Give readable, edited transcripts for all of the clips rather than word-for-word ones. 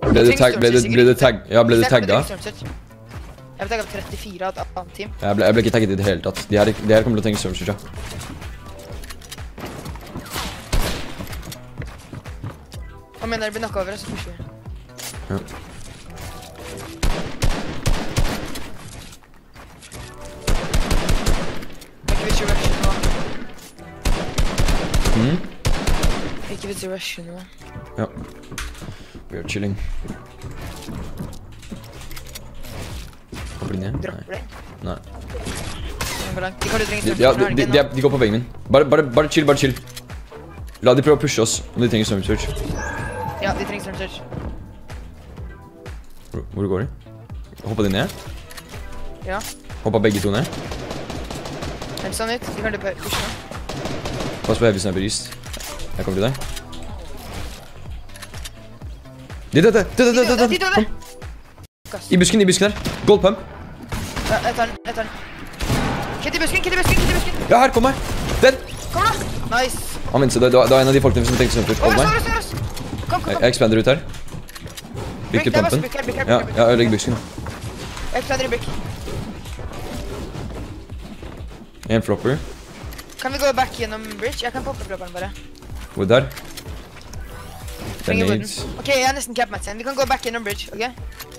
Ble det tagget? Ja, ble det tagget? Jeg ble tagget av 34 av et annet team. Jeg ble ikke tagget i det hele tatt. De her kommer til å trenge storm search, ja. Hva mener dere blir knocket over, så pusher vi. Ja. Ikke vits i rush nå. Mhm. Ikke vits i rush nå. Ja. We are chilling. Hopper de ned? Dropper de? Nei. Hvor langt? De kan du trenge storm Ja, search nå, de går på veggen min. Bare chill. La de prøve å pushe oss, om de trenger storm search. Ja, de trenger storm search. Hvor går de? Hoppa de ned? Ja. Hoppa begge to ned? Helt sånn ut. De kan du pushe nå. Pass på heavy sniper east. Jeg kommer til deg. De døde! Kom. I busken der. Gold pump. Ja, jeg tar den. Kid i busken. Ja, her, kom her. Den! Kom da! Nice. Han minste, det var en av de folkene som tenkte sømper. Hold meg. Kom. Jeg expander ut her. Bygg pumpen. Ja, jeg legger busken. Jeg expander i bygg. En flopper. Kan vi gå back gjennom bridge? Jeg kan poppe flopperen bare. Wood der. Trenger wooden. Ok, jeg er nesten cap match igjen. Vi kan gå back gjennom bridge, ok?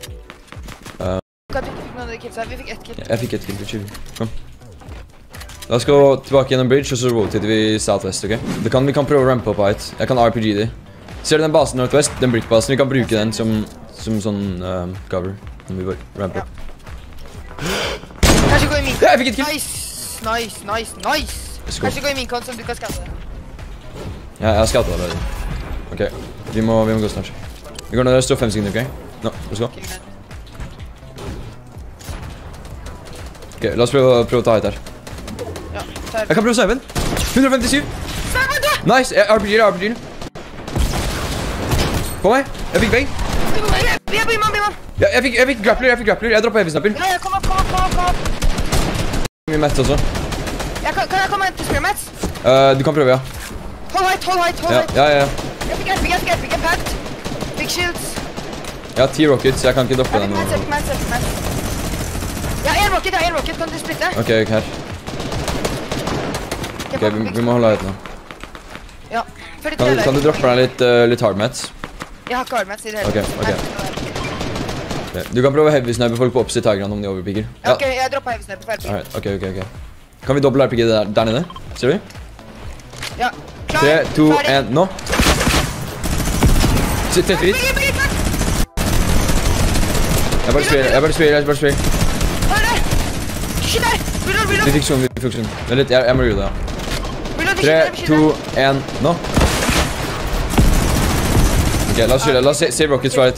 Vi fikk ett kill. Jeg fikk ett kill, chill. Kom. La oss gå tilbake gjennom bridge, og så rotater vi southwest, ok? Vi kan prøve å rampe opp height. Jeg kan RPG de. Ser du den basen northwest? Den brickbasen. Vi kan bruke den som sånn cover. Når vi bare ramper opp. Kanskje gå i min. Ja, jeg fikk et kill! Nice. Kanskje gå i min kont som du kan skatte det. Ja, jeg har scoutet allerede. Ok, vi må gå snart. Vi går ned der, står 5 sekunder, ok? Nå, la oss gå. Ok, la oss prøve å ta height her. Ja, jeg kan prøve snipen! 157! Nice, RPG-er. På meg! Jeg fikk bang! Ja, jeg fikk grappler. Jeg droppet heavy sniper. Ja, kom opp. Mye mats også. Kan jeg komme til spear mats? Du kan prøve, ja. Hold height. Ja. Jeg fikk en pad. Big shields. Jeg har 10 rockets, jeg kan ikke droppe den. Jeg fikk mats. Jeg har en rocket, kan du splitte? Ok, her. Ok, vi må holde height nå. Ja, kan du droppe deg litt hard mats? Jeg har ikke hard mats i det hele. Ok. Du kan prøve heavy sniper folk på opposite high ground om de overpigger. Ja, ok, jeg dropper heavy sniper for RPG. Ok. Kan vi dobbelt RPG der nede? Ser du? Ja, klar, 3, 2, 1, nå! Sitt tett vidt. Jeg bare spiller. Hva er det? Shit der! Reload! Vi fikk sånn. Vent litt, jeg må gjøre det, ja. 3, 2, 1, nå! Ok, la oss skylde. La oss save rockets right.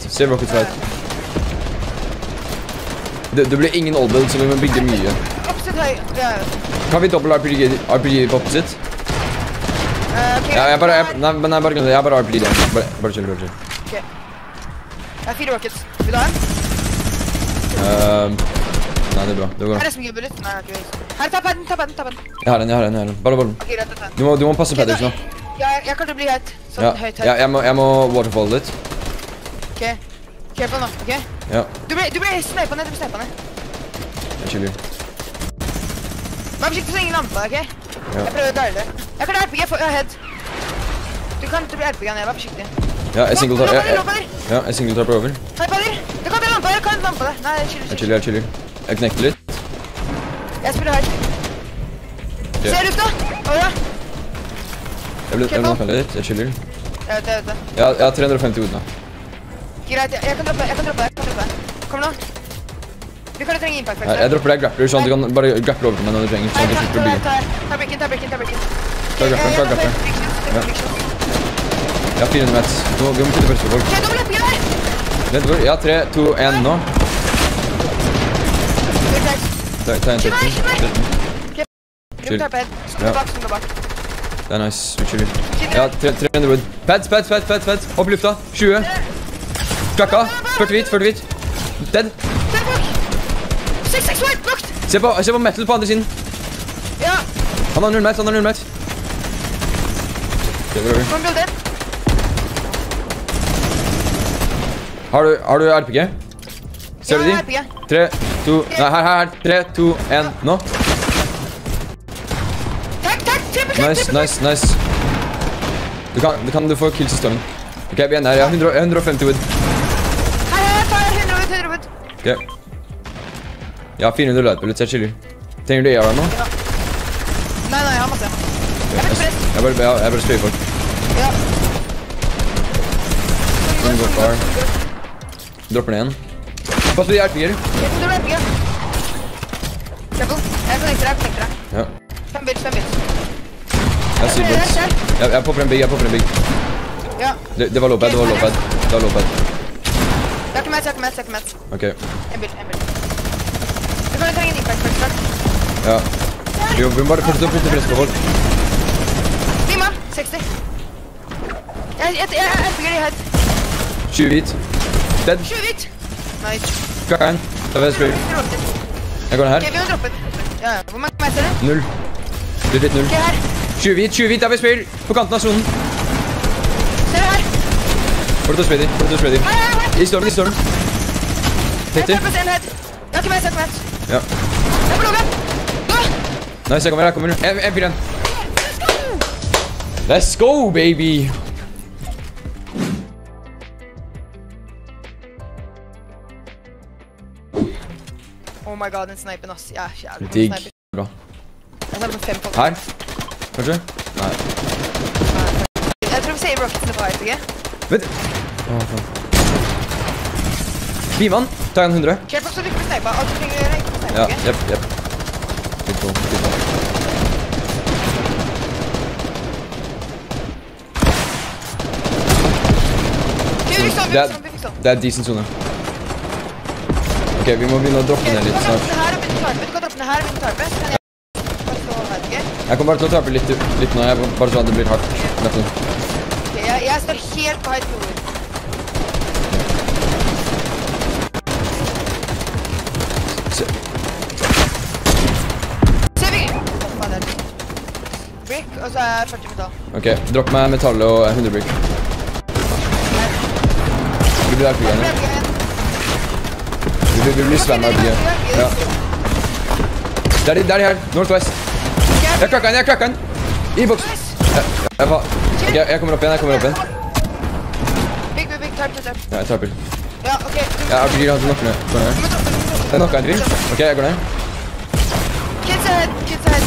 Det blir ingen old build, så vi må bygge mye. Opposite høy, ja. Kan vi dobbelt RPG på opposite? Ok. Ja, jeg bare RPG det. Bare chill. Ok. Jeg har 4 rockets. Vil du ha en? Nei, det er bra. Det går Her er så mye bullet. Nei, ikke. Her, ta padden. Jeg har den. Bare. Ok, greit, ta den. Du må passe padders nå. Jeg kan bli høyt. Sånn høyt. Ja, jeg må waterfall litt. Ok. Careful nå, ok? Ja. Du ble snipet ned. Jeg chiller. Vær forsiktig så ingen lampe, ok? Ja. Jeg prøver å dele det. Jeg kan RPG, jeg har head. Du blir RPG ned, vær forsiktig. Ja, jeg singletar på over. Hei, padder! Du kan ta lampe, jeg kan lampe det. Nei, Jeg chiller. Jeg knekter litt. Jeg spiller her. Ser ut da! Åja! Jeg ble nakket litt, jeg chiller. Jeg vet det. Jeg har 350 hodet nå. Greit, jeg kan droppe. Kom nå. Du kan trenge impact, Jeg dropper deg grappler, sånn at du kan bare grapple over til meg når du trenger. Sånn at du slipper å bygge. Ta bricken. Ta grappler. Jeg har 400 mats. Vi må kutte først for folk. Ok, dobbelt epigen her! Ja, 3, 2, 1, nå. Ta en tøtten. Chill. Skru bak. Det er nice, vi chiller. Ja, 300 wood. Pads. Opp i lufta. 20. Klakka. 40 hvit. Dead. 6 white, blocked! Se på metal på andre siden. Ja. Han har 0 mats. One build dead. Har du RPG? Ser du de? RPG. 3, 2, nei, her. 3, 2, 1, nå. Takk, Nice. Du får kills i stormen. Ok, vi er nær, jeg har 150 wood. Her, tar 100 wood. Ok. Jeg har 400 light bullets, jeg chiller. Trenger du AR nå? Nei, jeg har masse. Jeg bare sprayer folk. Ja. Dropper ned igjen. Pass på de RPG-er. Careful. Jeg connecter deg. Ja. 5 bits. Jeg sier bullets. Jeg popper en big. Ja. Det var low pad. Jeg har ikke mett. Ok. En bil. Du kan trenge en impact først. Ja. Vi må bare fortsette å presse på folk. Lima, 60. Jeg bygger de her. 20 hvit. Dead. 20 hvit. Nice. Krakkeren. Da vil jeg sprayer. Jeg går ned her. Ok, vi må droppe den. Ja, hvor mange meter er det? 0. Det er litt 0. Ok, her. 20 hvit, da vil jeg sprayer. På kanten av zonen. Ser du her? Får du til å spraye de. Her. I stormen. Jeg 30. tar på en head. Jeg har ikke mett. Ja. Jeg får logge. Gå! Nice, jeg kommer. En fyr igjen. Let's go, baby! Oh my god, den snipen, ass. Ja, jævlig. Digg. Bra. Jeg tar på 5 på. Her? Kanskje? Nei. Jeg tror vi ser rocketsene på RPG. Vent. Biman, tar jeg en 100. Careful, så du ikke blir snipet. Alt du trenger å gjøre er ikke å bli snipet, Ja, ok? jepp. Litt på. Ok, vi fikk sånn. Det er decent zone. Ok, vi må begynne å droppe ned litt snart. Du kan droppe den her og begynne å tarpe. Så kan jeg bare stå her, ok? Jeg kommer bare til å tarpe litt nå, bare sånn at det blir hardt. Ok, jeg står helt på height floor. Se vi! Hva faen er det? Brick, og så er 40 metall. Ok, dropp meg metallet og 100 brick. Vi blir RPG igjen. Vi blir slam RPG. Ja. Det er de her, northwest. Jeg krakka den. I boks. Ok, jeg kommer opp igjen. Big, tarp. Ja, jeg tarper. Ja, ok. Jeg har RPG, han knokker ned. Går ned. Jeg knokket en fyr. Ok, jeg går ned. Kids ahead.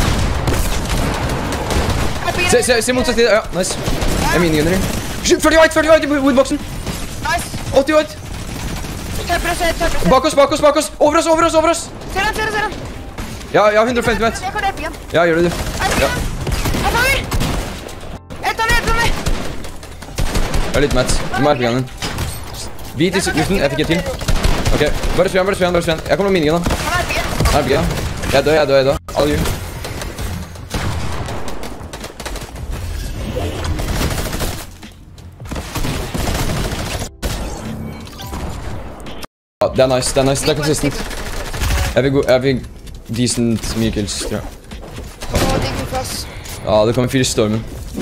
Se motsatt side. Ja, nice. Jeg er minigunner. 40 white i woodboxen. Nice. 80 white. Tarper. Bak oss. Over oss. Ser han. Ja, jeg har 150 meter. Jeg kan hjelpe igjen. Ja, gjør det du. Ja. Jeg fanger! Jeg tar ned. Jeg er litt mett. Du må hjelpe igjen. Hvit i luften, jeg fikk et til. Ok, bare spre han. Jeg kommer med minigun da. Han er RPG. Jeg er død. All you. Ja, det er nice. Det er consistent. Jeg vil decent mye kills, tror jeg. Digg med plass. Ja, det kommer 4 i stormen.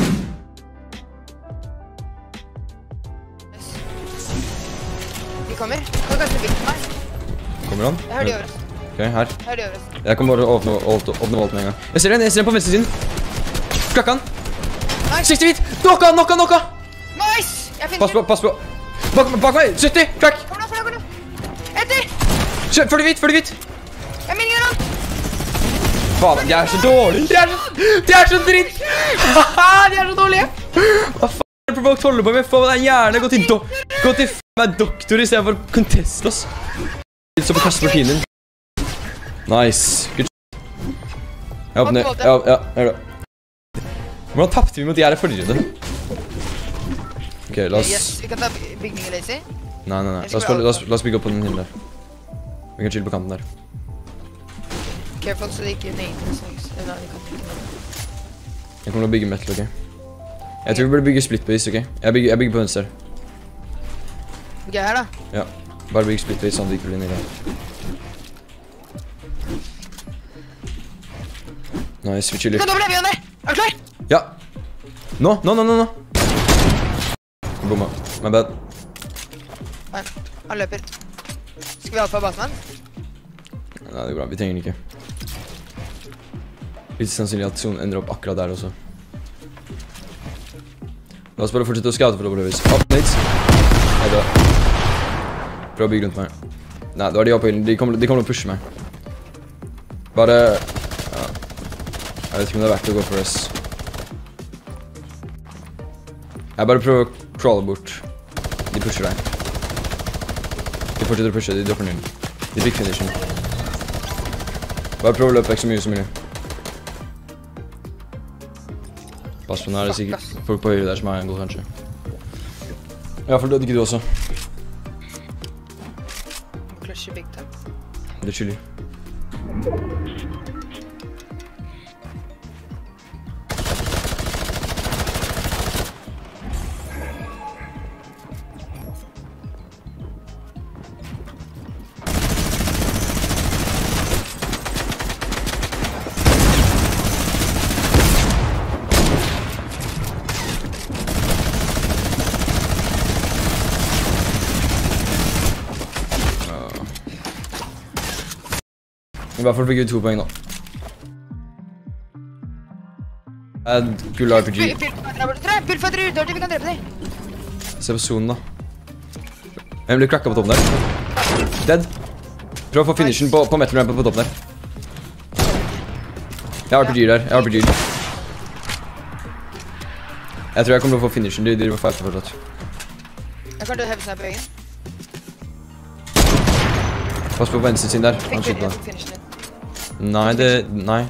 De kommer. Kan du kanskje bli med meg? Kommer han? Jeg hører de over oss. Ok, her. Jeg kan bare åpne volten med en gang. Jeg ser den på venstre siden. Klakka han. Nice. 60 hvit. Knocka. Nice! Jeg finner Pass på. Bak meg. 70. Klakk. Kom nå. Etter! 40 hvit. Jeg minner han. Faen, de er så dårlige. De er så dritt. De er så dårlige. Hva faen er det Provoked holder på med? Få deg gjerne gå til meg doktor i stedet for contest, ass. Litt så på kaste for tiden din. Nice. Good shit. Jeg åpner. Ja, gjør det. Hvordan tappte vi mot de her i forrige runde? Ok, la oss... Yes, vi kan ta bygninger lazy. Nei. La oss bygge opp på den hinnen der. Vi kan chille på kanten der. Careful så det ikke nades. Jeg kommer til å bygge metal, ok? Jeg tror vi burde bygge split base, ok? Jeg bygger på venstre. Bygger jeg her da? Ja, bare bygge split base sånn at det ikke blir nede. Nice, vi chiller. Du kan doble heavy under! Er du klar? Ja! Nå! Bomma. My bad. Nei. Han løper. Skal vi ha på basemann? Nei, det går bra. Vi trenger den ikke. Litt sannsynlig at sonen ender opp akkurat der også. La oss bare fortsette å scoute for å prøve. Opp, Nate. Nei, da. Prøv å bygge rundt meg. Nei, da er de oppe på hilden. De kommer til å pushe meg. Bare... Ja. Jeg vet ikke om det er verdt å gå for oss. Jeg bare prøver å crawle bort. De pusher deg. De fortsetter å pushe, de dropper ned. De big finishen. Bare prøv å løpe vekk så mye som mulig. Pass på, nå er det sikkert folk på høyre der som er en god, kanskje. Ja, for døde ikke du også. Clutcher big time. Det er chilly. I hvert fall fikk vi 2 poeng da. Gull RPG. Pulføtter ute, vi kan drepe dem. Se på zonen da. Hvem blir krakket på toppen der? Dead. Prøv å få finishen på metal rampen på toppen der. Jeg har RPG der, jeg har RPG. Jeg tror jeg kommer til å få finishen, de driver og fighter fortsatt. Jeg kan døde heavy sniper i veggen. Pass på venstre sin der, han skyter meg. Nei, nei.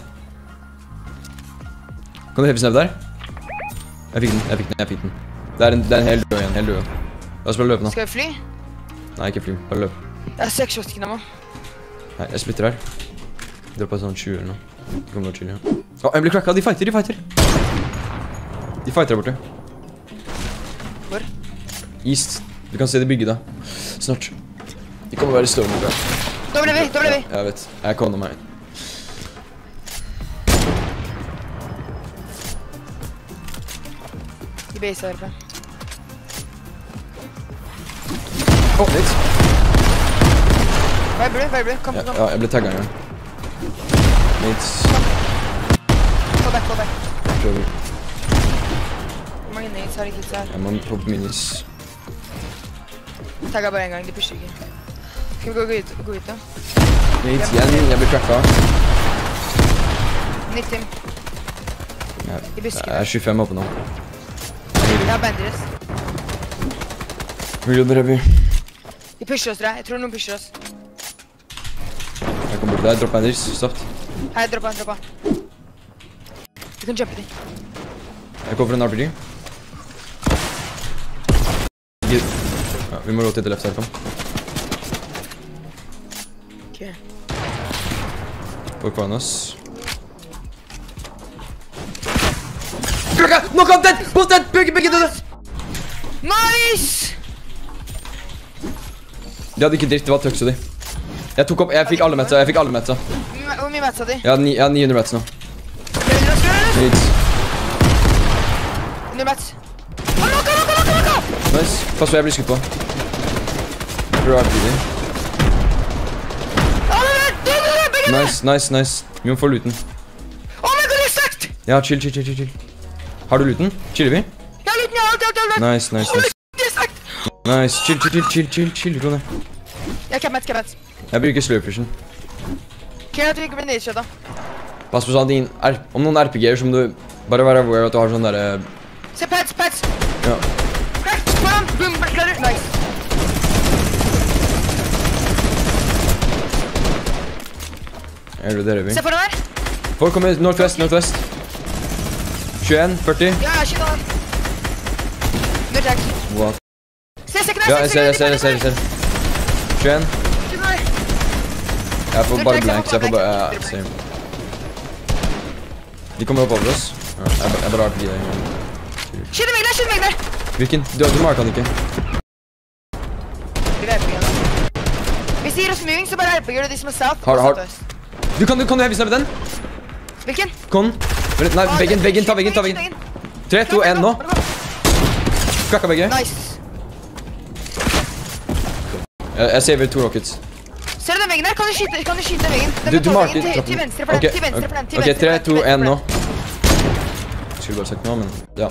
Kan du heavy snap der? Jeg fikk den. Det er en hel død igjen, La oss bare løpe nå. Skal vi fly? Nei, ikke fly, bare løp. Jeg har 6 shotgun av meg. Nei, jeg splitter her. Droppet sånn 20 eller noe. Det kommer til å chille, ja. Å, jeg blir krakket, de fighter! De fighter der borte. Hvor? East. Du kan se det bygget da. Snart. De kommer å være stående der. Da ble vi! Jeg vet, jeg kommer meg inn. De base her oppe. Litt. Vibrate, kom. Ja, jeg ble tagget en gang. Litt. Fall back. Prøver. Hvor mange nades har de kids her? Jeg må på minis. Tagget bare en gang, de pusher ikke. Skal vi gå ut da? Litt igjen, jeg blir krakket. 90. I buskene. Jeg er 25 oppe nå. Jeg har bandages. Reload heavy. De pusher oss, tror jeg. Jeg tror noen pusher oss. Jeg kommer bort der, dropp bandages, stopp. Hei, droppa. Du kan jumpe de. Jeg kommer for en RPG. Ja, vi må rote til left her, kom. Ok. Folk foran oss. Knock out dead! Both dead! Begge døde! Nice! De hadde ikke dritt, det var tøks og de. Jeg fikk alle metsa. Hvor mye matcha de? Jeg har 900 mets nå. Needs. 100 mats. Knocka! Nice. Pass på, jeg blir skutt på. Bra RPG. Nice. Vi må få looten. Oh my god, det er stekt! Ja, chill. Har du looten? Chiller vi? Jeg har looten, jeg har Nice. det er stekt! Nice, chill, ro ned. Jeg er cap. Jeg bruker slurp-vision. Jeg tror ikke blir nedskjøtt da. Pass på sånn, om noen RPG-er så må du bare være aware at du har sånn der... Se pads! Ja. Crack, bam, boom, backladder, nice. Jeg reloaderer vi. Se foran her. Folk kommer nordvest. 21, 40. Ja, shit da. Nødjack. What? Se, Ja, jeg ser. 21. Jeg får bare blank, så jeg får bare... Ja, same. De kommer opp over oss. Ja, jeg bare har RPG der. Skyt meg der! Hvilken? Du marker han ikke. Hvis de gir oss moving, så bare RPG-er de som er south. Du kan heavy snappe den? Hvilken? Nei, veggen, ta veggen. 3, 2, 1, nå. Krakka begge. Nice. Jeg saver 2 rockets. Ser du den veggen der? Kan du skyte veggen? Du marker til venstre for den, til venstre for den. Ok, 3, 2, 1 nå. Jeg skulle bare sagt noe, men ja.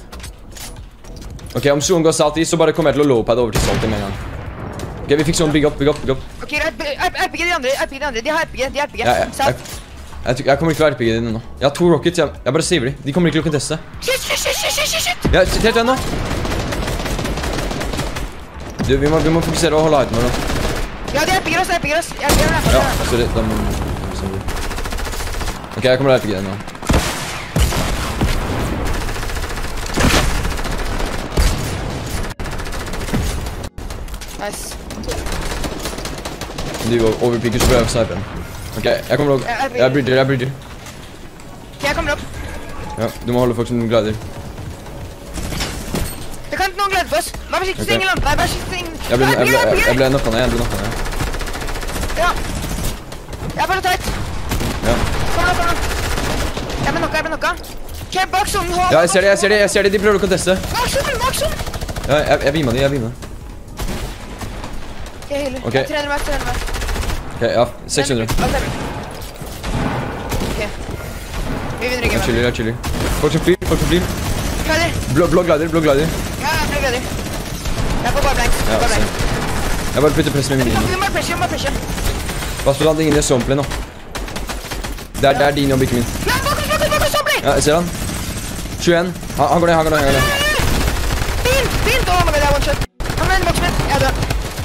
Ok, om sonen går salty, så bare kommer jeg til å low-pad over til salty med en gang. Ok, vi fikk sånn bygg opp. Ok, RPG de andre, de har RPG. Jeg kommer ikke til å RPG dine nå. Jeg har 2 rockets, jeg bare saver de. De kommer ikke til å conteste. Shit! Ja, helt igjen nå. Du, vi må fokusere og holde item nå. Ja, de RPG oss. Ja, sorry, de må... Ok, jeg kommer til å RPG dine nå. Nice. De overpikker, så blir jeg sniper. Ok, jeg kommer opp. Jeg bridger. Ok, jeg kommer opp. Ja, du må holde folk som glider. Det kan ikke noen glede på oss. Bare forsiktig så ingen lander. Bare forsiktig så ingen... Jeg ble knocka ned. Ja. Jeg er bare tight. Ja. Kom nå. Jeg ble knocka. Ok, bak sonen. Ja, jeg ser det. De prøver å conteste. Bak sonen. Ja, jeg beamer de. Jeg healer. Ok. 300 meter. Ok, ja, 600. Ok. Vi vinner ikke. Jeg chiller. Folk som flyr. Glider. Blå glider. Ja, jeg glider. Jeg får bare blanks. Ja, jeg bare putter press med min. Vi må pressure. Pass på at ingen er zombie nå. Det er din jobb, ikke min. Ja, bak oss, zombie! Ja, jeg ser han. 21. Han går ned. Fint! Åh, my god, jeg er one shot. Han er en boksmitt. Jeg er død.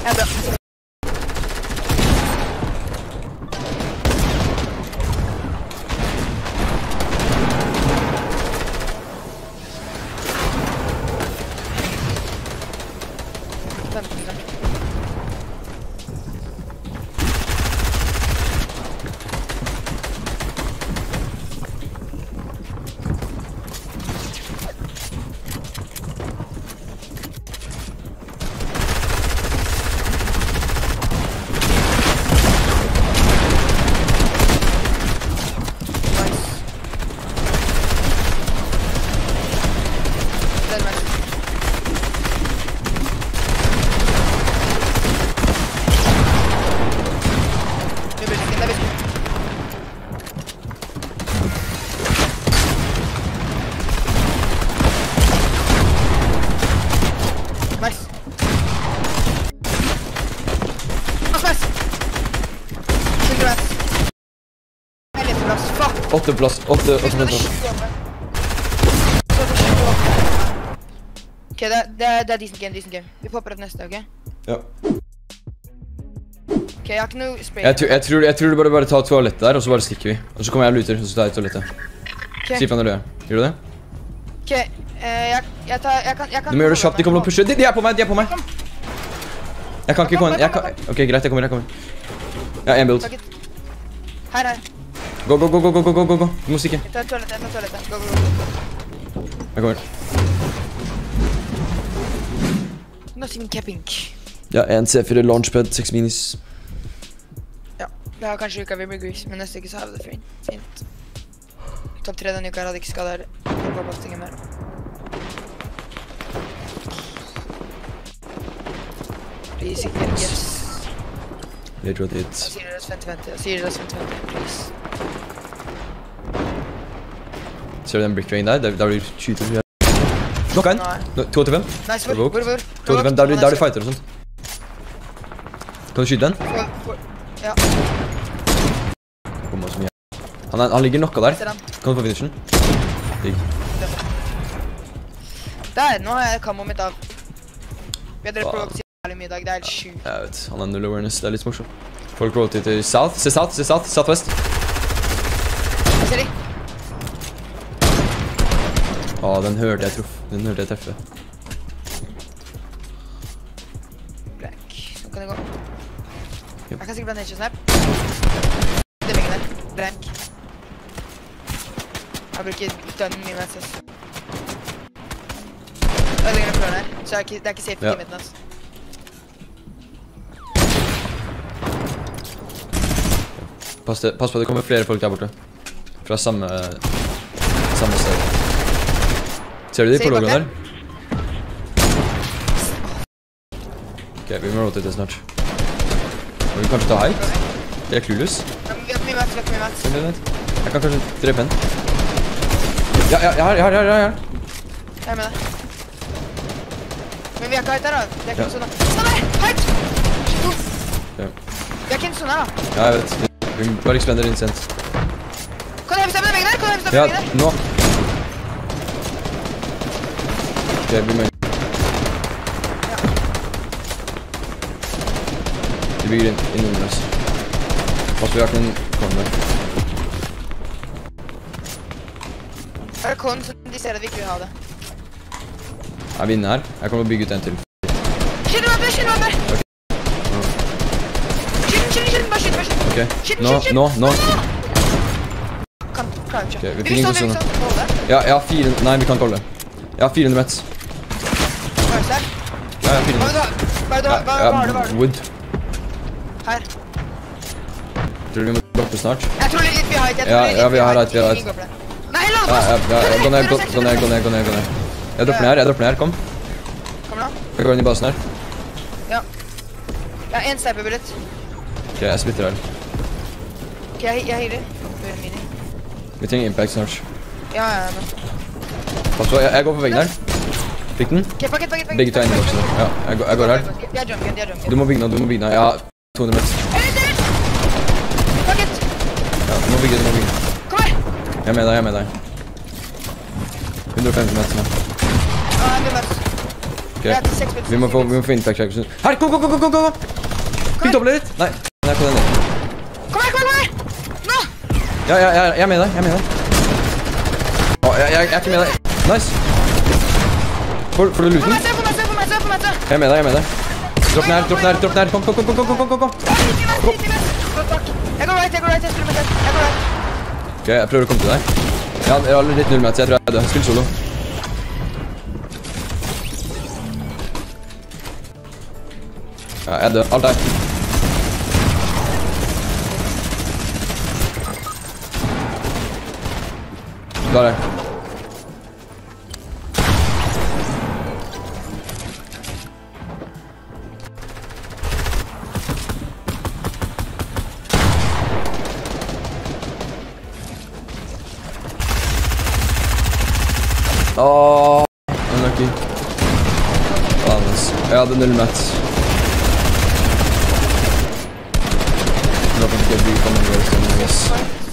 Åtte plass. Ok, det er decent game. Vi popper opp neste, ok? Ja. Ok, jeg har ikke noe spray. Jeg tror du bare tar toalettet der, og så bare stikker vi. Og så kommer jeg og luter, og så tar jeg toalettet. Si fra når du gjør. Gjør du det? Ok, jeg kan... Du må gjøre det kjapt, de kommer og pusher. De er på meg. Jeg kan ikke komme inn. Ok, greit, jeg kommer. Ja, en build. Her. Gå. Du må stikke. Jeg tar toalettet. Gå. Jeg kommer. Not even capping. Ja, en C4 launchpad, 6 minis. Ja, det har kanskje uka vi blir grease, men neste uke så har vi det fint. Topp 3 denne uka hadde ikke skadet her. Jeg bare ting mer. Please, ikke yes. Late rotate. Sier dere 50-50, please. Ser du den brickveggen der? Der blir 20. Knocka en! 285. Nice, hvor? 285, der du fighter og sånt. Kan du skyte den? Ja. Kommer så mye. Han ligger knocka der. Kan du få finishen? Digg. Der, nå har jeg kammo mitt av. Vi har drevet på å si jævlig mye i dag, det er helt sjukt. Jeg vet, han har null awareness, det er litt morsomt. Folk roter til south, se southwest. Ser de? Den hørte jeg treffe. Black, så kan det gå. Jo. Jeg kan sikkert bare nation snap. Det veggen der, blank. Jeg bruker dønnen mye mest. Det er lenger enn fløren her, så det er ikke safe i midten hans. Pass på, det kommer flere folk der borte. Fra samme sted. Ser du de på logoen der? Ok, vi må rotate det snart. Og vi kan kanskje ta height. Det er clueless. Ja, men vi har ikke mye mats, vi har ikke mye mats. Jeg kan kanskje drepe en. Ja, jeg har. Jeg er med deg. Men vi har ikke height der da. Vi har ikke en sånn da. Nei, height! Ja. Vi har ikke en sånn her da. Ja, jeg vet. Vi bare expender insent. Kan du heve veggen der? Kan du heve Ja, veggen der? nå. Ok, vi må inn. De bygger inn under oss. Pass, vi har ikke en korn der. Her er kon, så de ser at vi ikke vil ha det. Er vi inne her? Jeg kommer til å bygge ut en til. Skyt vamper! Ok. Skyt, bare skyt. Ok, nå. Kan klare ikke. Ok, vi Vi fikk ingen vil sånne. stå, holde. Ja, jeg har 4... Nei, vi kan ikke holde. Jeg har 400 mets. Hva er det der? Ja, jeg har 400 Hva har du? Wood. Her. Tror du vi må droppe snart? Jeg tror litt vi har height. Ja, vi har height. Nei, la Ja, gå ned. Jeg dropper ned her, kom. Kom da. Jeg går inn i basen her. Ja. Jeg har en sniper bullet. Ok, jeg splitter her. Ok, jeg healer. Gjør en mini. Vi trenger impact snart. Ja. Pass på, jeg går på veggen her. Fikk den? Ok, pakket. Begge tar inn i boksen. Ja, jeg går her. De har jump. Du må bygge nå. Jeg har 200 mets. Pakket! Ja, du må bygge. Kom her! Jeg er med deg. 150 mets nå. Ja, jeg blir mest. Ok, Jeg har 6 minutter. vi må få impact check. Her, gå! Vi dobler litt. Nei, jeg får den ned. Kom her! Nå! Ja, jeg er med deg. Å, jeg er ikke med deg. Nice. Får du looten? Se på meg! Jeg er med deg. Dropp ned. Kom. Jeg går right, jeg spiller med tett. Jeg går right. Ok, jeg prøver å komme til deg. Jeg har litt 0 mets, jeg tror jeg er død. Spill solo. Ja, jeg er død. Alt er. Der er jeg. Åh, unlucky. Jeg hadde 0 mats. Nå kan jeg ikke bygge på noe.